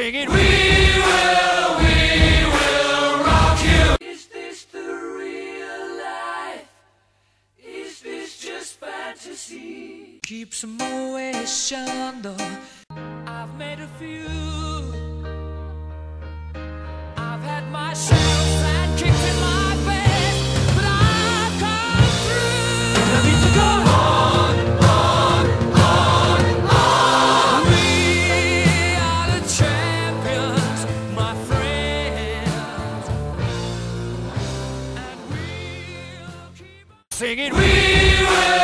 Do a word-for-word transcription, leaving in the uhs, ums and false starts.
Singing, we will, we will rock you. Is this the real life? Is this just fantasy? Keep some motion though. I've made a few. I've had my shadows and kicked in my face, but I've come through. I need to go on, on, on, on. We are the champions, my friends, and we'll keep on Singing, we will.